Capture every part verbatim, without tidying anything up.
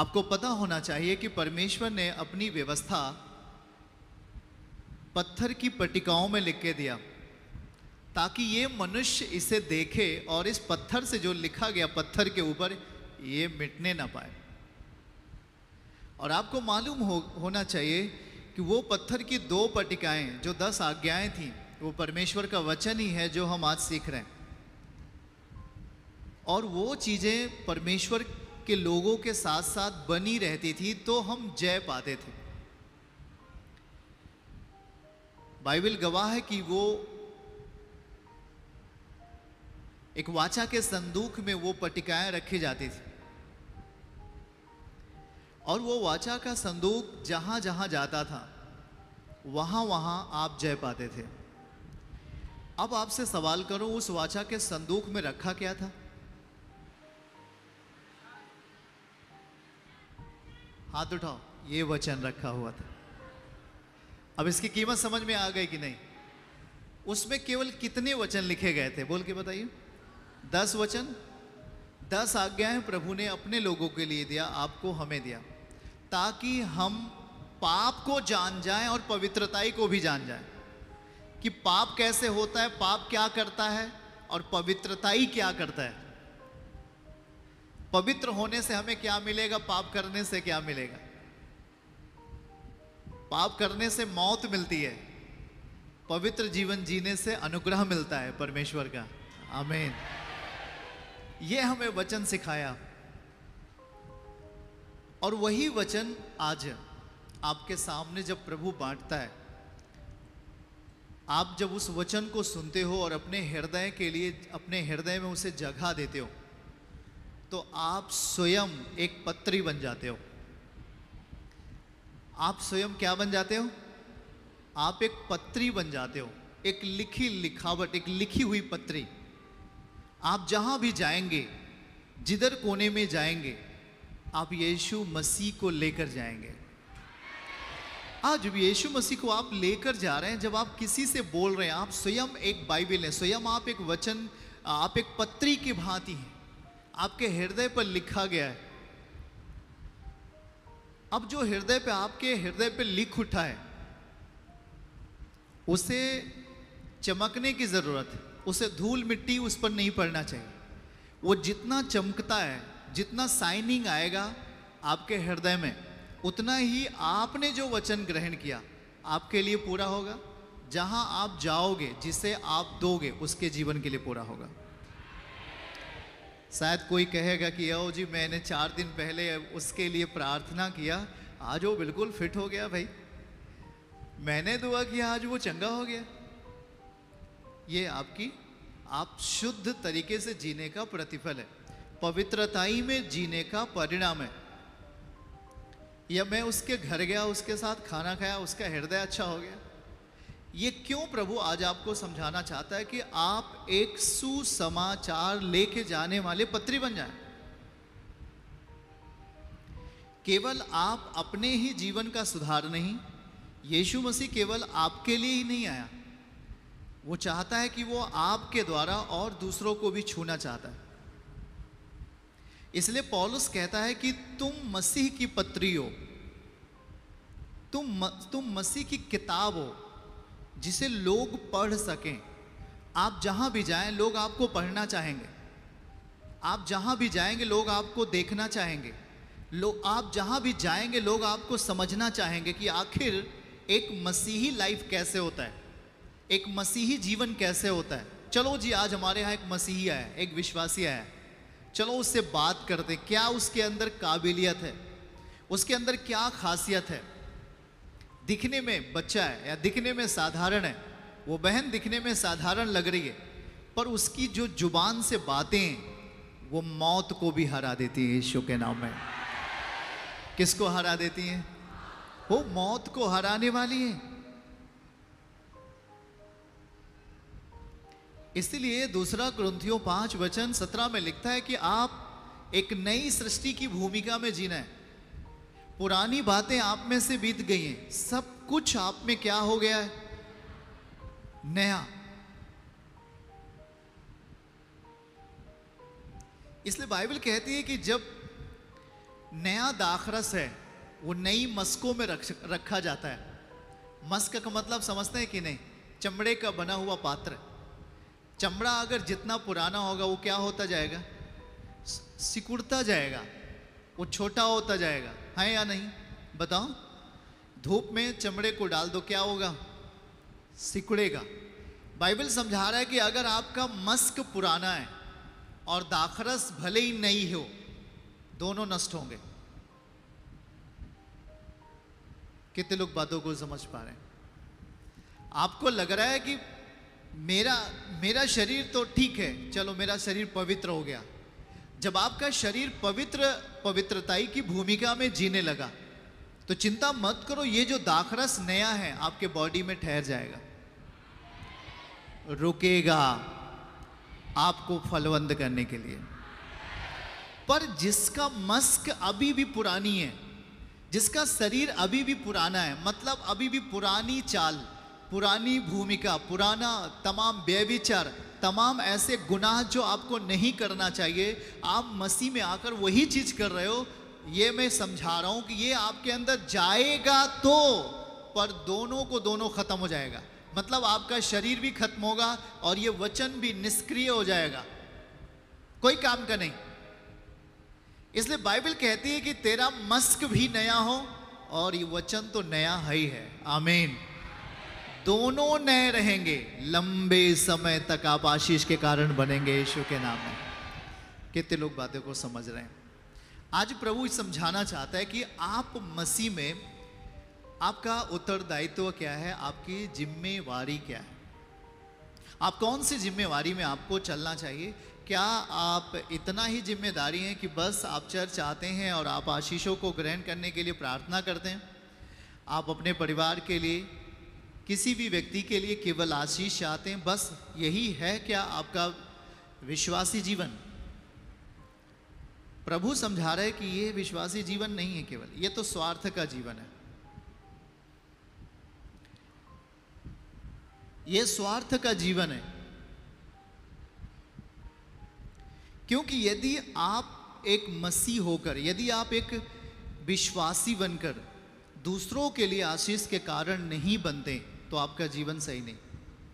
आपको पता होना चाहिए कि परमेश्वर ने अपनी व्यवस्था पत्थर की पट्टिकाओं में लिख के दिया ताकि ये मनुष्य इसे देखे और इस पत्थर से जो लिखा गया पत्थर के ऊपर ये मिटने ना पाए। और आपको मालूम हो होना चाहिए कि वो पत्थर की दो पट्टिकाएं जो दस आज्ञाएं थी वो परमेश्वर का वचन ही है जो हम आज सीख रहे हैं। और वो चीजें परमेश्वर के लोगों के साथ साथ बनी रहती थी तो हम जय पाते थे। बाइबल गवाह है कि वो एक वाचा के संदूक में वो पट्टिकाएं रखी जाती थी और वो वाचा का संदूक जहां जहां जाता था वहां वहां आप जय पाते थे। अब आपसे सवाल करूं, उस वाचा के संदूक में रखा क्या था? हाथ उठाओ। ये वचन रखा हुआ था। अब इसकी कीमत समझ में आ गई कि नहीं? उसमें केवल कितने वचन लिखे गए थे बोल के बताइए? दस वचन, दस आज्ञाएं प्रभु ने अपने लोगों के लिए दिया, आपको हमें दिया, ताकि हम पाप को जान जाएं और पवित्रताई को भी जान जाएं कि पाप कैसे होता है, पाप क्या करता है और पवित्रताई क्या करता है। पवित्र होने से हमें क्या मिलेगा, पाप करने से क्या मिलेगा? पाप करने से मौत मिलती है, पवित्र जीवन जीने से अनुग्रह मिलता है परमेश्वर का। आमीन। ये हमें वचन सिखाया और वही वचन आज आपके सामने जब प्रभु बांटता है, आप जब उस वचन को सुनते हो और अपने हृदय के लिए अपने हृदय में उसे जगह देते हो तो आप स्वयं एक पत्री बन जाते हो। आप स्वयं क्या बन जाते हो? आप एक पत्री बन जाते हो, एक लिखी लिखावट, एक लिखी हुई पत्री। आप जहां भी जाएंगे, जिधर कोने में जाएंगे, आप यीशु मसीह को लेकर जाएंगे। आज भी यीशु मसीह को आप लेकर जा रहे हैं। जब आप किसी से बोल रहे हैं, आप स्वयं एक बाइबल है, स्वयं आप एक वचन, आप एक पत्री की भांति हैं, आपके हृदय पर लिखा गया है। अब जो हृदय पे, आपके हृदय पे लिख उठा है, उसे चमकने की जरूरत है। उसे धूल मिट्टी उस पर नहीं पड़ना चाहिए। वो जितना चमकता है, जितना साइनिंग आएगा आपके हृदय में, उतना ही आपने जो वचन ग्रहण किया आपके लिए पूरा होगा। जहां आप जाओगे, जिसे आप दोगे, उसके जीवन के लिए पूरा होगा। शायद कोई कहेगा कि ओ जी, मैंने चार दिन पहले उसके लिए प्रार्थना किया, आज वो बिल्कुल फिट हो गया भाई। मैंने दुआ किया, आज वो चंगा हो गया। ये आपकी आप शुद्ध तरीके से जीने का प्रतिफल है, पवित्रताई में जीने का परिणाम है। या मैं उसके घर गया, उसके साथ खाना खाया, उसका हृदय अच्छा हो गया। ये क्यों प्रभु आज आपको समझाना चाहता है कि आप एक सुसमाचार लेके जाने वाले पत्री बन जाएं। केवल आप अपने ही जीवन का सुधार नहीं, यीशु मसीह केवल आपके लिए ही नहीं आया, वो चाहता है कि वो आपके द्वारा और दूसरों को भी छूना चाहता है। इसलिए पौलुस कहता है कि तुम मसीह की पत्री हो, तुम तुम मसीह की किताब हो जिसे लोग पढ़ सकें। आप जहां भी जाएं, लोग आपको पढ़ना चाहेंगे। आप जहां भी जाएंगे, लोग आपको देखना चाहेंगे। लोग आप जहां भी जाएंगे, लोग आपको समझना चाहेंगे कि आखिर एक मसीही लाइफ कैसे होता है, एक मसीही जीवन कैसे होता है। चलो जी, आज हमारे यहाँ एक मसीही आया, एक विश्वासी आया, चलो उससे बात करते, क्या उसके अंदर काबिलियत है, उसके अंदर क्या खासियत है। दिखने में बच्चा है या दिखने में साधारण है, वो बहन दिखने में साधारण लग रही है, पर उसकी जो जुबान से बातें वो मौत को भी हरा देती है यीशु के नाम में। किसको हरा देती हैं? वो मौत को हराने वाली है। इसलिए दूसरा कुरिन्थियों पांच वचन सत्रह में लिखता है कि आप एक नई सृष्टि की भूमिका में जीना है। पुरानी बातें आप में से बीत गई हैं, सब कुछ आप में क्या हो गया है? नया। इसलिए बाइबल कहती है कि जब नया दाखरस है वो नई मस्कों में रख रखा जाता है। मस्क का मतलब समझते हैं कि नहीं? चमड़े का बना हुआ पात्र। चमड़ा अगर जितना पुराना होगा वो क्या होता जाएगा? सिकुड़ता जाएगा, वो छोटा होता जाएगा, है या नहीं? बताओ। धूप में चमड़े को डाल दो, क्या होगा? सिकुड़ेगा। बाइबल समझा रहा है कि अगर आपका मस्क पुराना है और दाखरस भले ही नहीं हो, दोनों नष्ट होंगे। कितने लोग बातों को समझ पा रहे हैं? आपको लग रहा है कि मेरा मेरा शरीर तो ठीक है, चलो मेरा शरीर पवित्र हो गया। जब आपका शरीर पवित्र पवित्रताई की भूमिका में जीने लगा तो चिंता मत करो, ये जो दाखरस नया है आपके बॉडी में ठहर जाएगा, रुकेगा आपको फलवंत करने के लिए। पर जिसका मस्क अभी भी पुरानी है, जिसका शरीर अभी भी पुराना है, मतलब अभी भी पुरानी चाल, पुरानी भूमिका, पुराना तमाम व्यभिचार, तमाम ऐसे गुनाह जो आपको नहीं करना चाहिए, आप मसीह में आकर वही चीज कर रहे हो, ये मैं समझा रहा हूं कि ये आपके अंदर जाएगा तो, पर दोनों को दोनों खत्म हो जाएगा। मतलब आपका शरीर भी खत्म होगा और ये वचन भी निष्क्रिय हो जाएगा, कोई काम का नहीं। इसलिए बाइबल कहती है कि तेरा मस्क भी नया हो और ये वचन तो नया है ही है। आमीन। दोनों नए रहेंगे, लंबे समय तक आप आशीष के कारण बनेंगे यीशु के नाम में। कितने लोग बातों को समझ रहे हैं? आज प्रभु समझाना चाहता है कि आप मसीह में, आपका उत्तरदायित्व क्या है, आपकी जिम्मेवारी क्या है, आप कौन सी जिम्मेवारी में आपको चलना चाहिए। क्या आप इतना ही जिम्मेदारी हैं कि बस आप चर्च आते हैं और आप आशीषों को ग्रहण करने के लिए प्रार्थना करते हैं, आप अपने परिवार के लिए, किसी भी व्यक्ति के लिए केवल आशीष चाहते हैं, बस यही है क्या आपका विश्वासी जीवन? प्रभु समझा रहे हैं कि ये विश्वासी जीवन नहीं है, केवल ये तो स्वार्थ का जीवन है। ये स्वार्थ का जीवन है, क्योंकि यदि आप एक मसीह होकर, यदि आप एक विश्वासी बनकर दूसरों के लिए आशीष के कारण नहीं बनते तो आपका जीवन सही नहीं।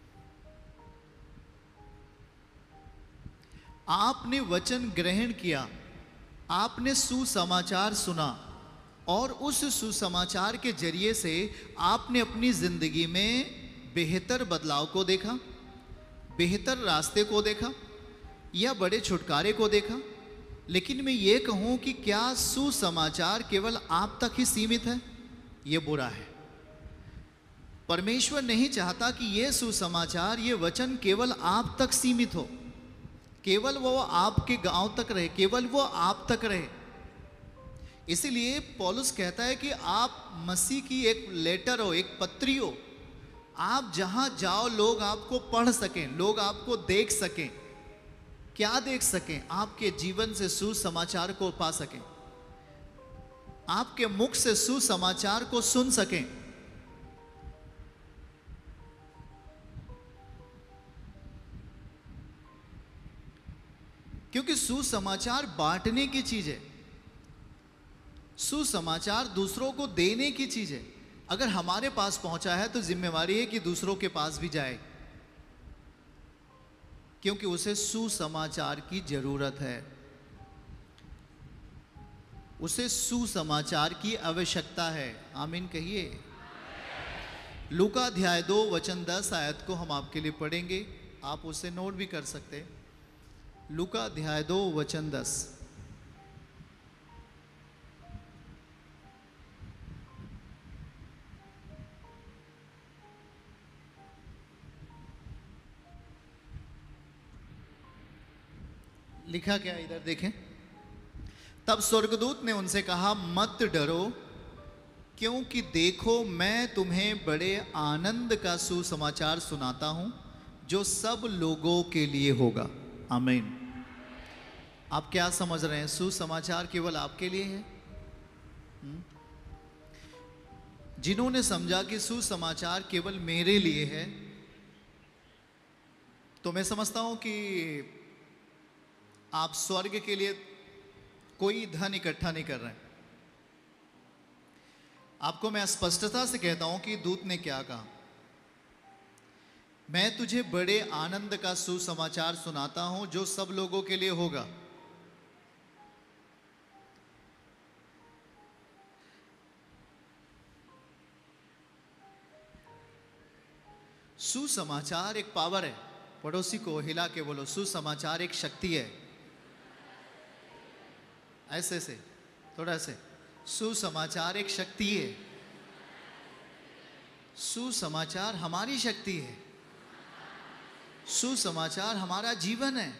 आपने वचन ग्रहण किया, आपने सुसमाचार सुना और उस सुसमाचार के जरिए से आपने अपनी जिंदगी में बेहतर बदलाव को देखा, बेहतर रास्ते को देखा या बड़े छुटकारे को देखा। लेकिन मैं ये कहूं कि क्या सुसमाचार केवल आप तक ही सीमित है? ये बुरा है। परमेश्वर नहीं चाहता कि ये सुसमाचार, ये वचन केवल आप तक सीमित हो, केवल वो आपके गांव तक रहे, केवल वो आप तक रहे। इसीलिए पौलुस कहता है कि आप मसीह की एक लेटर हो, एक पत्री हो, आप जहां जाओ लोग आपको पढ़ सकें, लोग आपको देख सकें। क्या देख सकें? आपके जीवन से सुसमाचार को पा सकें, आपके मुख से सुसमाचार को सुन सकें। क्योंकि सुसमाचार बांटने की चीज है, सुसमाचार दूसरों को देने की चीज है। अगर हमारे पास पहुंचा है तो जिम्मेवारी है कि दूसरों के पास भी जाए, क्योंकि उसे सुसमाचार की जरूरत है, उसे सुसमाचार की आवश्यकता है। आमीन कहिए। लूका अध्याय दो वचन दस आयत को हम आपके लिए पढ़ेंगे, आप उसे नोट भी कर सकते हैं। लूका अध्याय दो वचन दस। लिखा क्या इधर देखें। तब स्वर्गदूत ने उनसे कहा, मत डरो, क्योंकि देखो मैं तुम्हें बड़े आनंद का सुसमाचार सुनाता हूं जो सब लोगों के लिए होगा। आमीन। आप क्या समझ रहे हैं? सुसमाचार केवल आपके लिए है? हुँ? जिन्होंने समझा कि सुसमाचार केवल मेरे लिए है, तो मैं समझता हूं कि आप स्वर्ग के लिए कोई धन इकट्ठा नहीं कर रहे हैं, आपको मैं स्पष्टता से कहता हूं कि दूत ने क्या कहा। मैं तुझे बड़े आनंद का सुसमाचार सुनाता हूं जो सब लोगों के लिए होगा। सुसमाचार एक पावर है। पड़ोसी को हिला के बोलो, सुसमाचार एक शक्ति है। ऐसे से, थोड़ा से, सुसमाचार एक शक्ति है। सुसमाचार हमारी शक्ति है। सुसमाचार हमारा जीवन है।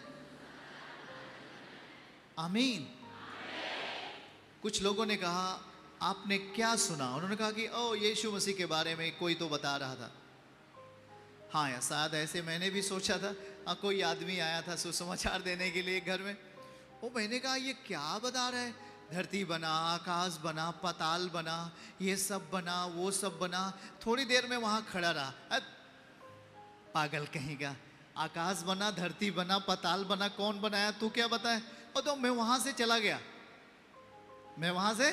आमीन। कुछ लोगों ने कहा आपने क्या सुना? उन्होंने कहा कि ओ यीशु मसीह के बारे में कोई तो बता रहा था। हाँ या शायद ऐसे मैंने भी सोचा था। आ, कोई आदमी आया था सुसमाचार देने के लिए घर में। वो मैंने कहा ये क्या बता रहा है? धरती बना, आकाश बना, पाताल बना, ये सब बना, वो सब बना। थोड़ी देर में वहां खड़ा रहा। पागल कहीं का, आकाश बना, धरती बना, पाताल बना, कौन बनाया? तू क्या बताए? और तो मैं वहां से चला गया। मैं वहां से,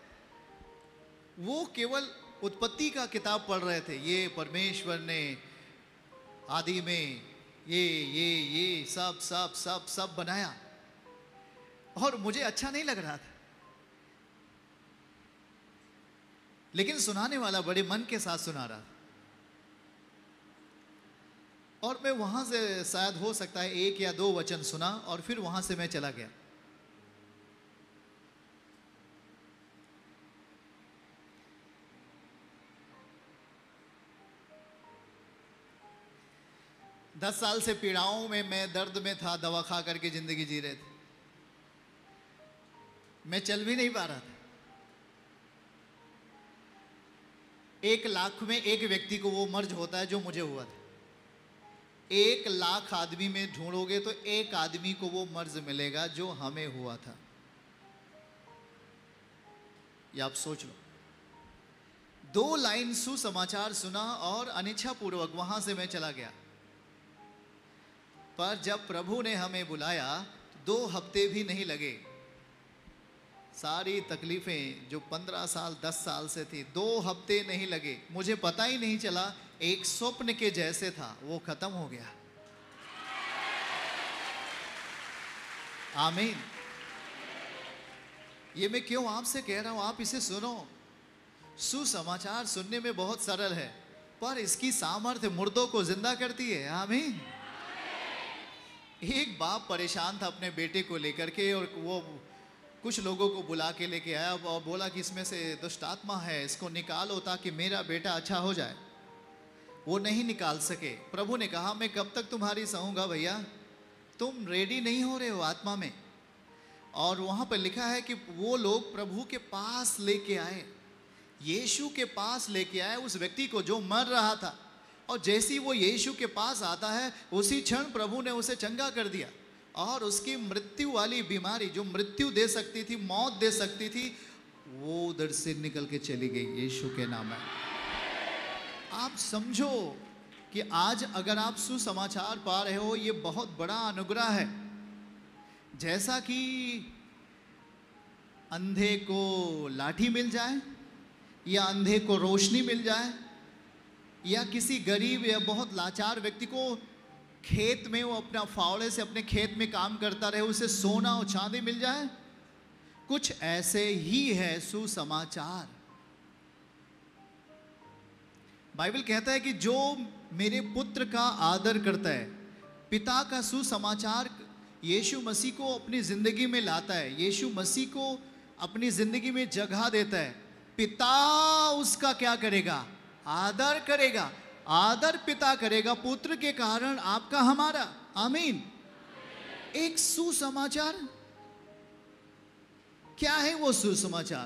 वो केवल उत्पत्ति का किताब पढ़ रहे थे। ये परमेश्वर ने आदि में ये ये ये सब सब सब सब बनाया, और मुझे अच्छा नहीं लग रहा था। लेकिन सुनाने वाला बड़े मन के साथ सुना रहा था, और मैं वहां से शायद हो सकता है एक या दो वचन सुना, और फिर वहां से मैं चला गया। दस साल से पीड़ाओं में मैं दर्द में था, दवा खा करके जिंदगी जी रहे थे। मैं चल भी नहीं पा रहा था। एक लाख में एक व्यक्ति को वो मर्ज होता है जो मुझे हुआ था। एक लाख आदमी में ढूंढोगे तो एक आदमी को वो मर्ज मिलेगा जो हमें हुआ था। ये आप सोच लो। दो लाइन सुसमाचार सुना और अनिच्छा पूर्वक वहां से मैं चला गया। पर जब प्रभु ने हमें बुलाया दो हफ्ते भी नहीं लगे। सारी तकलीफें जो पंद्रह साल दस साल से थी, दो हफ्ते नहीं लगे। मुझे पता ही नहीं चला, एक स्वप्न के जैसे था, वो खत्म हो गया। आमीन। ये मैं क्यों आपसे कह रहा हूं, आप इसे सुनो। सुसमाचार सुनने में बहुत सरल है, पर इसकी सामर्थ्य मुर्दों को जिंदा करती है। आमीन। एक बाप परेशान था अपने बेटे को लेकर के, और वो कुछ लोगों को बुला के लेके आया और बोला कि इसमें से दुष्ट आत्मा है, इसको निकालो ताकि मेरा बेटा अच्छा हो जाए। वो नहीं निकाल सके। प्रभु ने कहा मैं कब तक तुम्हारी सहूंगा भैया, तुम रेडी नहीं हो रहे हो आत्मा में। और वहाँ पर लिखा है कि वो लोग प्रभु के पास लेके आए, यीशु के पास लेके आए उस व्यक्ति को जो मर रहा था। और जैसे ही वो यीशु के पास आता है, उसी क्षण प्रभु ने उसे चंगा कर दिया, और उसकी मृत्यु वाली बीमारी जो मृत्यु दे सकती थी, मौत दे सकती थी, वो उधर से निकल के चली गई यीशु के नाम में। आप समझो कि आज अगर आप सुसमाचार पा रहे हो, ये बहुत बड़ा अनुग्रह है। जैसा कि अंधे को लाठी मिल जाए, या अंधे को रोशनी मिल जाए, या किसी गरीब या बहुत लाचार व्यक्ति को खेत में वो अपना फावड़े से अपने खेत में काम करता रहे, उसे सोना और चांदी मिल जाए, कुछ ऐसे ही है सुसमाचार। बाइबल कहता है कि जो मेरे पुत्र का आदर करता है, पिता का सुसमाचार यीशु मसीह को अपनी जिंदगी में लाता है, यीशु मसीह को अपनी जिंदगी में जगह देता है, पिता उसका क्या करेगा? आदर करेगा। आदर पिता करेगा पुत्र के कारण, आपका हमारा। आमीन। एक सुसमाचार। क्या है वो सुसमाचार?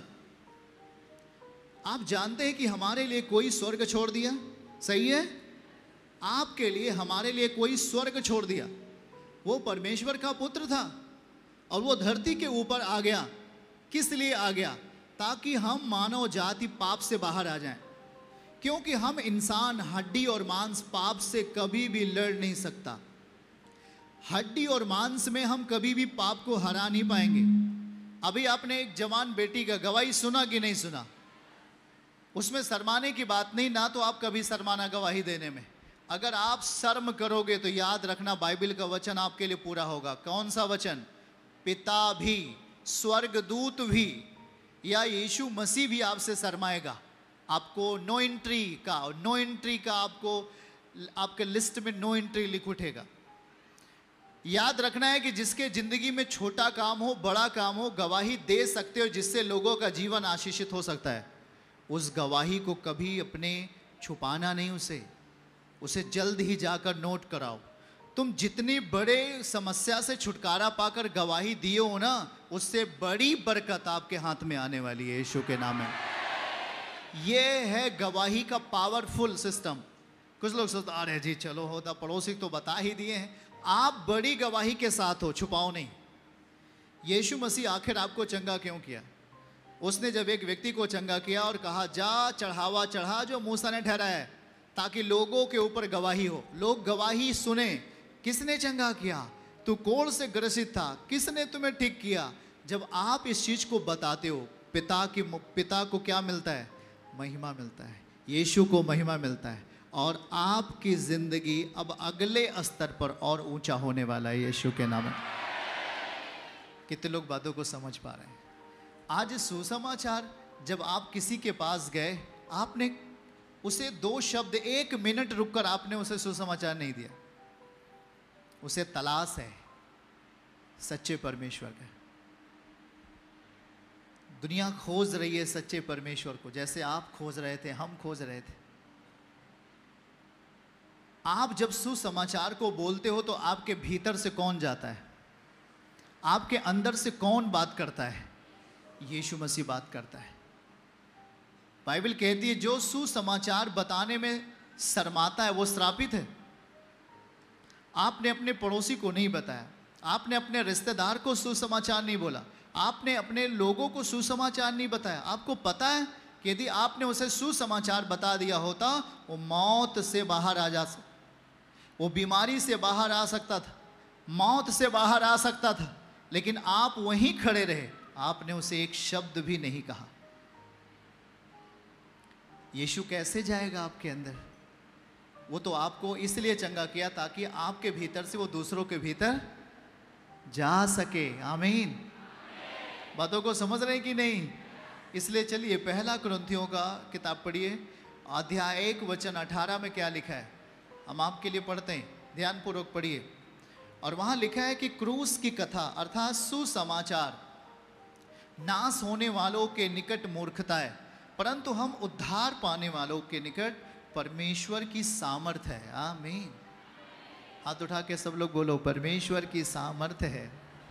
आप जानते हैं कि हमारे लिए कोई स्वर्ग छोड़ दिया। सही है? आपके लिए, हमारे लिए कोई स्वर्ग छोड़ दिया। वो परमेश्वर का पुत्र था और वो धरती के ऊपर आ गया। किस लिए आ गया? ताकि हम मानव जाति पाप से बाहर आ जाएं। क्योंकि हम इंसान हड्डी और मांस पाप से कभी भी लड़ नहीं सकता। हड्डी और मांस में हम कभी भी पाप को हरा नहीं पाएंगे। अभी आपने एक जवान बेटी का गवाही सुना कि नहीं सुना? उसमें शर्माने की बात नहीं, ना तो आप कभी शर्माना गवाही देने में। अगर आप शर्म करोगे तो याद रखना बाइबल का वचन आपके लिए पूरा होगा। कौन सा वचन? पिता भी, स्वर्गदूत भी, या यीशु मसीह भी आपसे शर्माएगा। आपको नो एंट्री का नो एंट्री का आपको आपके लिस्ट में नो एंट्री लिख उठेगा। याद रखना है कि जिसके जिंदगी में छोटा काम हो बड़ा काम हो, गवाही दे सकते हो जिससे लोगों का जीवन आशीषित हो सकता है, उस गवाही को कभी अपने छुपाना नहीं, उसे उसे जल्द ही जाकर नोट कराओ। तुम जितनी बड़े समस्या से छुटकारा पाकर गवाही दिए हो ना, उससे बड़ी बरकत आपके हाथ में आने वाली है यीशु के नाम में। यह है गवाही का पावरफुल सिस्टम। कुछ लोग सोचते अरे जी चलो होता, पड़ोसी तो बता ही दिए हैं। आप बड़ी गवाही के साथ हो, छुपाओ नहीं। यीशु मसीह आखिर आपको चंगा क्यों किया? उसने जब एक व्यक्ति को चंगा किया और कहा जा चढ़ावा चढ़ा जो मूसा ने ठहराया है, ताकि लोगों के ऊपर गवाही हो, लोग गवाही सुने। किसने चंगा किया? तू कोढ़ से ग्रसित था, किसने तुम्हें ठीक किया? जब आप इस चीज को बताते हो, पिता की पिता को क्या मिलता है? महिमा मिलता है, यीशु को महिमा मिलता है, और आपकी जिंदगी अब अगले स्तर पर और ऊंचा होने वाला है यीशु के नाम में। कितने लोग बातों को समझ पा रहे हैं? आज सुसमाचार, जब आप किसी के पास गए, आपने उसे दो शब्द, एक मिनट रुककर आपने उसे सुसमाचार नहीं दिया। उसे तलाश है सच्चे परमेश्वर का। दुनिया खोज रही है सच्चे परमेश्वर को, जैसे आप खोज रहे थे, हम खोज रहे थे। आप जब सुसमाचार को बोलते हो तो आपके भीतर से कौन जाता है? आपके अंदर से कौन बात करता है? यीशु मसीह बात करता है। बाइबल कहती है जो सुसमाचार बताने में शर्माता है वो श्रापित है। आपने अपने पड़ोसी को नहीं बताया, आपने अपने रिश्तेदार को सुसमाचार नहीं बोला, आपने अपने लोगों को सुसमाचार नहीं बताया। आपको पता है कि यदि आपने उसे सुसमाचार बता दिया होता, वो मौत से बाहर आ जा सकता, वो बीमारी से बाहर आ सकता था, मौत से बाहर आ सकता था, लेकिन आप वहीं खड़े रहे, आपने उसे एक शब्द भी नहीं कहा। यीशु कैसे जाएगा आपके अंदर? वो तो आपको इसलिए चंगा किया ताकि आपके भीतर से वो दूसरों के भीतर जा सके। आमीन। बातों को समझ रहे हैं कि नहीं? इसलिए चलिए पहला कुरिन्थियों का किताब पढ़िए, अध्याय एक वचन अठारह में क्या लिखा है हम आपके लिए पढ़ते हैं, ध्यानपूर्वक पढ़िए। और वहाँ लिखा है कि क्रूस की कथा अर्थात सुसमाचार नाश होने वालों के निकट मूर्खता है, परंतु हम उद्धार पाने वालों के निकट परमेश्वर की सामर्थ है। आमीन। हाथ उठा के सब लोग बोलो, परमेश्वर की सामर्थ है।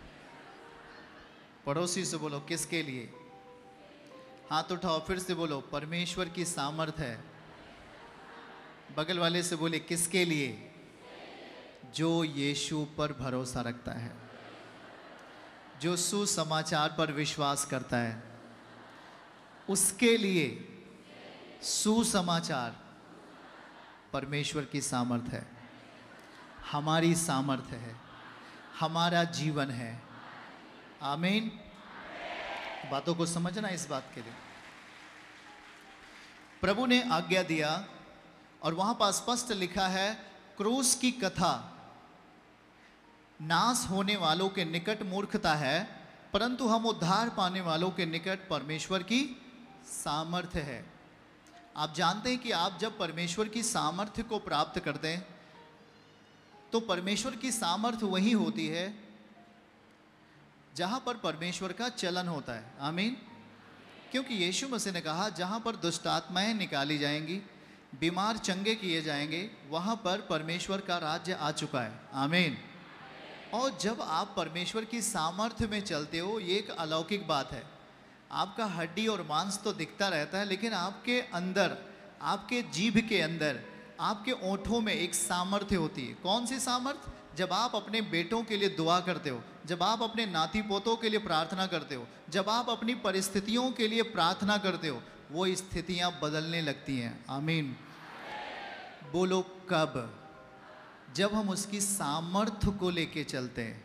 पड़ोसी से बोलो, किसके लिए? हाथ उठाओ, फिर से बोलो, परमेश्वर की सामर्थ है। बगल वाले से बोले, किसके लिए? जो यीशु पर भरोसा रखता है, जो सुसमाचार पर विश्वास करता है, उसके लिए सुसमाचार परमेश्वर की सामर्थ है, हमारी सामर्थ है, हमारा जीवन है। आमीन। बातों को समझना इस बात के लिए प्रभु ने आज्ञा दिया, और वहां पर स्पष्ट लिखा है क्रूस की कथा नाश होने वालों के निकट मूर्खता है, परंतु हम उद्धार पाने वालों के निकट परमेश्वर की सामर्थ्य है। आप जानते हैं कि आप जब परमेश्वर की सामर्थ्य को प्राप्त करते हैं तो परमेश्वर की सामर्थ्य वही होती है जहां पर परमेश्वर का चलन होता है। आमीन। क्योंकि यीशु मसीह ने कहा जहां पर दुष्ट आत्माएं निकाली जाएंगी, बीमार चंगे किए जाएंगे, वहां पर परमेश्वर का राज्य आ चुका है। आमीन। और जब आप परमेश्वर की सामर्थ्य में चलते हो, ये एक अलौकिक बात है। आपका हड्डी और मांस तो दिखता रहता है, लेकिन आपके अंदर, आपके जीभ के अंदर, आपके ओंठों में एक सामर्थ्य होती है। कौन सी सामर्थ्य? जब आप अपने बेटों के लिए दुआ करते हो, जब आप अपने नाती पोतों के लिए प्रार्थना करते हो, जब आप अपनी परिस्थितियों के लिए प्रार्थना करते हो, वो स्थितियां बदलने लगती हैं। आमीन। बोलो कब? जब हम उसकी सामर्थ्य को लेके चलते हैं।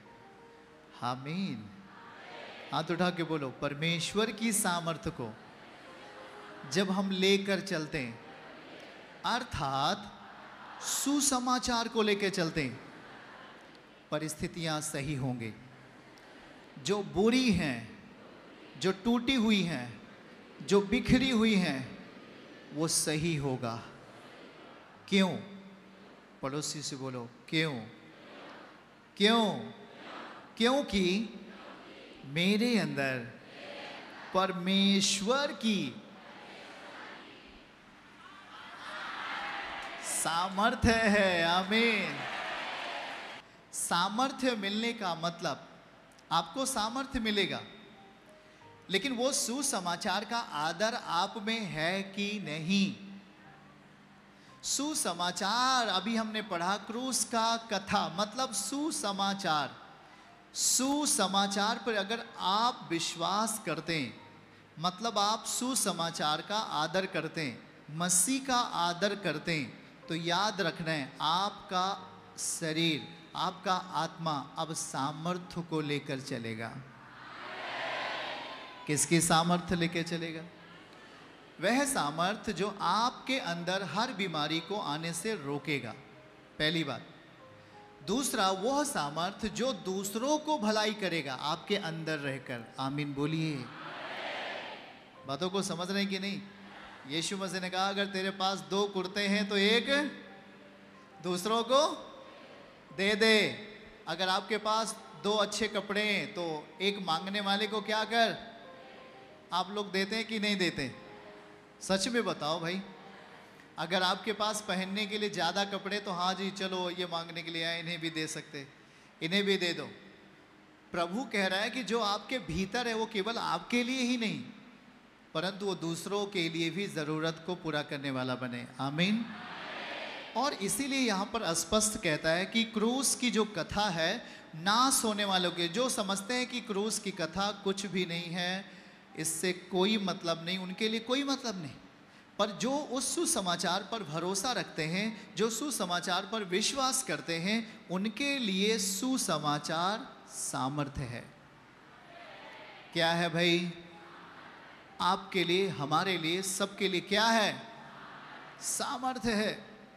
आमीन। हाथ उठा के बोलो, परमेश्वर की सामर्थ्य को जब हम लेकर चलते हैं, अर्थात सुसमाचार को लेकर चलते हैं, परिस्थितियां सही होंगी। जो बुरी हैं, जो टूटी हुई हैं, जो बिखरी हुई हैं, वो सही होगा। क्यों? पड़ोसी से बोलो, क्यों? क्यों? क्योंकि मेरे अंदर परमेश्वर की सामर्थ्य है। आमीन। सामर्थ्य मिलने का मतलब, आपको सामर्थ्य मिलेगा, लेकिन वो सुसमाचार का आदर आप में है कि नहीं? सुसमाचार, अभी हमने पढ़ा क्रूस का कथा, मतलब सुसमाचार। सुसमाचार पर अगर आप विश्वास करते हैं, मतलब आप सुसमाचार का आदर करते हैं, मसीह का आदर करते हैं, तो याद रखना है आपका शरीर, आपका आत्मा अब सामर्थ्य को लेकर चलेगा। किसकी सामर्थ्य लेकर चलेगा? वह सामर्थ्य जो आपके अंदर हर बीमारी को आने से रोकेगा, पहली बात। दूसरा, वह सामर्थ्य जो दूसरों को भलाई करेगा आपके अंदर रहकर। आमीन बोलिए। बातों को समझ रहे हैं कि नहीं? यीशु मसीह ने कहा, अगर तेरे पास दो कुर्ते हैं तो एक दूसरों को दे दे। अगर आपके पास दो अच्छे कपड़े हैं तो एक मांगने वाले को क्या कर? आप लोग देते हैं कि नहीं देते? सच में बताओ भाई। अगर आपके पास पहनने के लिए ज़्यादा कपड़े, तो हाँ जी चलो ये मांगने के लिए आए, इन्हें भी दे सकते, इन्हें भी दे दो। प्रभु कह रहा है कि जो आपके भीतर है वो केवल आपके लिए ही नहीं, परंतु वो दूसरों के लिए भी ज़रूरत को पूरा करने वाला बने। आमीन। और इसीलिए यहाँ पर स्पष्ट कहता है कि क्रूस की जो कथा है, नाश होने वालों के, जो समझते हैं कि क्रूस की कथा कुछ भी नहीं है, इससे कोई मतलब नहीं, उनके लिए कोई मतलब नहीं। पर जो उस सुसमाचार पर भरोसा रखते हैं, जो सुसमाचार पर विश्वास करते हैं, उनके लिए सुसमाचार सामर्थ्य है। क्या है भाई? आपके लिए, हमारे लिए, सबके लिए क्या है? सामर्थ्य है।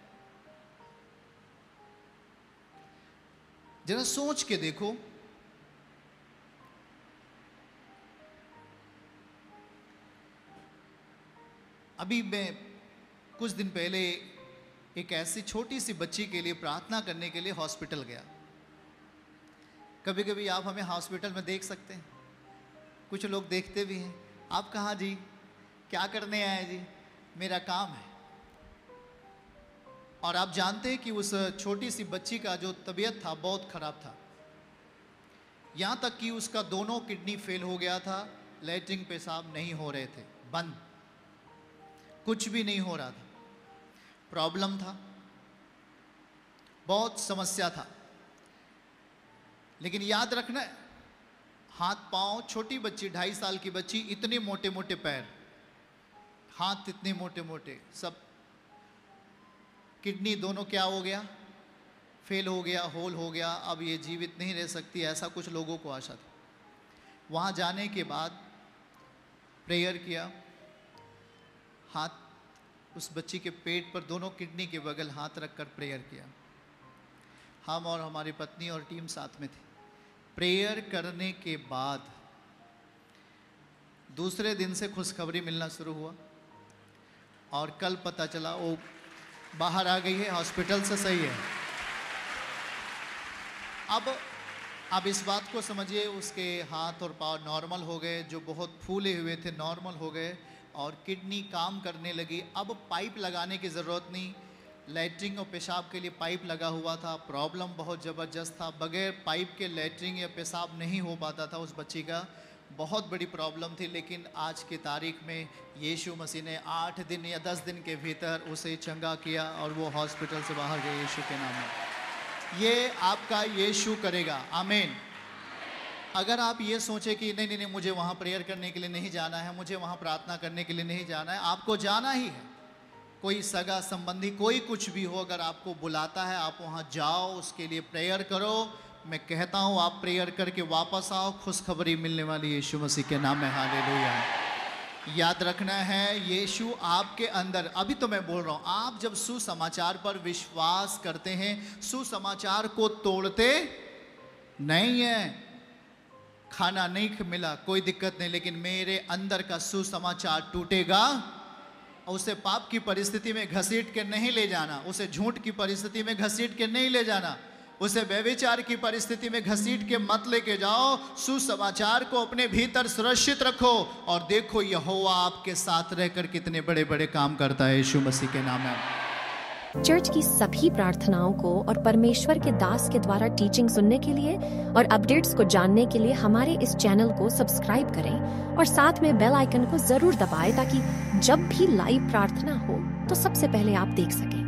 जरा सोच के देखो, अभी मैं कुछ दिन पहले एक ऐसी छोटी सी बच्ची के लिए प्रार्थना करने के लिए हॉस्पिटल गया। कभी कभी आप हमें हॉस्पिटल में देख सकते हैं, कुछ लोग देखते भी हैं। आप कहाँ जी? क्या करने आए जी? मेरा काम है। और आप जानते हैं कि उस छोटी सी बच्ची का जो तबीयत था बहुत खराब था, यहाँ तक कि उसका दोनों किडनी फेल हो गया था, लैट्रिन पेशाब नहीं हो रहे थे, बंद, कुछ भी नहीं हो रहा था, प्रॉब्लम था, बहुत समस्या था। लेकिन याद रखना, हाथ पांव, छोटी बच्ची, ढाई साल की बच्ची, इतने मोटे मोटे पैर, हाथ इतने मोटे मोटे, सब, किडनी दोनों क्या हो गया? फेल हो गया, होल हो गया, अब ये जीवित नहीं रह सकती, ऐसा कुछ लोगों को आशा थी। वहाँ जाने के बाद प्रेयर किया, हाथ उस बच्ची के पेट पर, दोनों किडनी के बगल हाथ रखकर प्रेयर किया। हम और हमारी पत्नी और टीम साथ में थी। प्रेयर करने के बाद दूसरे दिन से खुशखबरी मिलना शुरू हुआ और कल पता चला वो बाहर आ गई है, हॉस्पिटल से सही है। अब अब इस बात को समझिए, उसके हाथ और पाँव नॉर्मल हो गए, जो बहुत फूले हुए थे नॉर्मल हो गए, और किडनी काम करने लगी। अब पाइप लगाने की ज़रूरत नहीं, लैट्रिन और पेशाब के लिए पाइप लगा हुआ था। प्रॉब्लम बहुत ज़बरदस्त था, बगैर पाइप के लैट्रिन या पेशाब नहीं हो पाता था उस बच्ची का, बहुत बड़ी प्रॉब्लम थी। लेकिन आज की तारीख में यीशु मसीह ने आठ दिन या दस दिन के भीतर उसे चंगा किया और वो हॉस्पिटल से बाहर गए यीशु के नाम में। ये आपका यीशु करेगा। आमीन। अगर आप ये सोचे कि नहीं नहीं नहीं मुझे वहाँ प्रेयर करने के लिए नहीं जाना है, मुझे वहाँ प्रार्थना करने के लिए नहीं जाना है, आपको जाना ही है। कोई सगा संबंधी, कोई कुछ भी हो, अगर आपको बुलाता है आप वहाँ जाओ, उसके लिए प्रेयर करो। मैं कहता हूँ आप प्रेयर करके वापस आओ, खुशखबरी मिलने वाली यीशु मसीह के नाम में। हालेलुया। याद रखना है, यीशु आपके अंदर, अभी तो मैं बोल रहा हूं, आप जब सुसमाचार पर विश्वास करते हैं, सुसमाचार को तोड़ते नहीं है। खाना नहीं मिला कोई दिक्कत नहीं, लेकिन मेरे अंदर का सुसमाचार टूटेगा, उसे पाप की परिस्थिति में घसीट के नहीं ले जाना, उसे झूठ की परिस्थिति में घसीट के नहीं ले जाना, उसे व्यभिचार की परिस्थिति में घसीट के मत लेके जाओ। सुसमाचार को अपने भीतर सुरक्षित रखो और देखो यहोवा आपके साथ रहकर कितने बड़े बड़े काम करता है, यीशु मसीह के नाम में। चर्च की सभी प्रार्थनाओं को और परमेश्वर के दास के द्वारा टीचिंग सुनने के लिए और अपडेट्स को जानने के लिए हमारे इस चैनल को सब्सक्राइब करें और साथ में बेल आइकन को जरूर दबाएं ताकि जब भी लाइव प्रार्थना हो तो सबसे पहले आप देख सकें।